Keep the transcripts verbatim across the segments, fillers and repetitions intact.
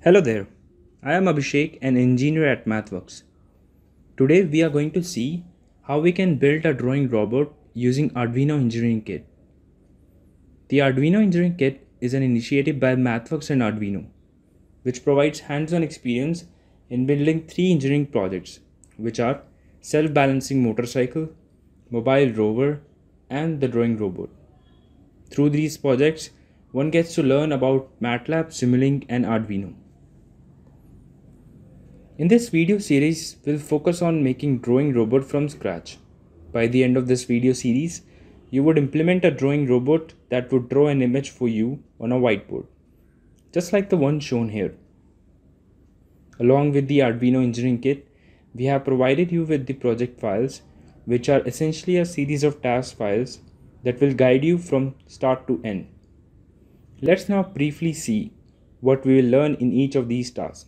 Hello there, I am Abhishek, an engineer at MathWorks. Today we are going to see how we can build a drawing robot using Arduino Engineering Kit. The Arduino Engineering Kit is an initiative by MathWorks and Arduino, which provides hands-on experience in building three engineering projects, which are self-balancing motorcycle, mobile rover, and the drawing robot. Through these projects, one gets to learn about MATLAB, Simulink, and Arduino. In this video series, we'll focus on making drawing robot from scratch. By the end of this video series, you would implement a drawing robot that would draw an image for you on a whiteboard, just like the one shown here. Along with the Arduino Engineering Kit, we have provided you with the project files, which are essentially a series of task files that will guide you from start to end. Let's now briefly see what we will learn in each of these tasks.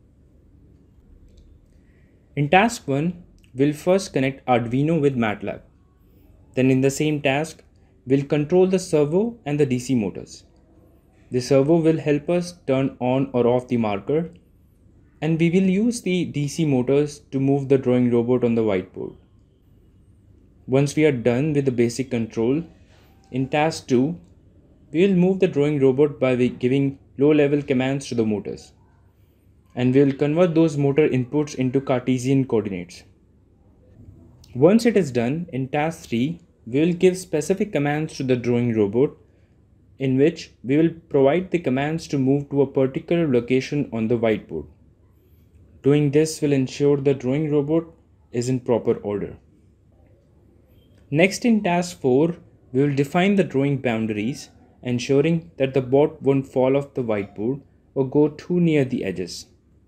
In task one, we'll first connect Arduino with MATLAB. Then in the same task, we'll control the servo and the D C motors. The servo will help us turn on or off the marker, and we will use the D C motors to move the drawing robot on the whiteboard. Once we are done with the basic control, in task two, we will move the drawing robot by giving low-level commands to the motors, and we will convert those motor inputs into Cartesian coordinates. Once it is done, in task three, we will give specific commands to the drawing robot, in which we will provide the commands to move to a particular location on the whiteboard. Doing this will ensure the drawing robot is in proper order. Next, in task four, we will define the drawing boundaries, ensuring that the bot won't fall off the whiteboard or go too near the edges.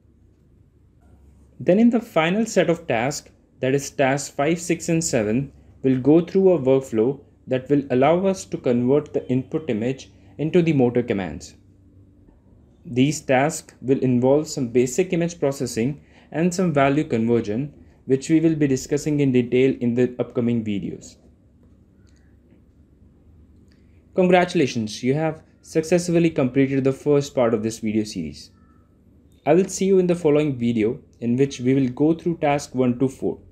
Then in the final set of tasks, that is tasks five, six and seven, we'll go through a workflow that will allow us to convert the input image into the motor commands. These tasks will involve some basic image processing and some value conversion, which we will be discussing in detail in the upcoming videos. Congratulations, you have successfully completed the first part of this video series. I will see you in the following video, in which we will go through task one to four.